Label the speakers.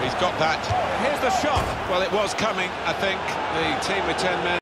Speaker 1: He's got that.
Speaker 2: Here's the shot.
Speaker 1: Well, it was coming, I think. The team with 10 men.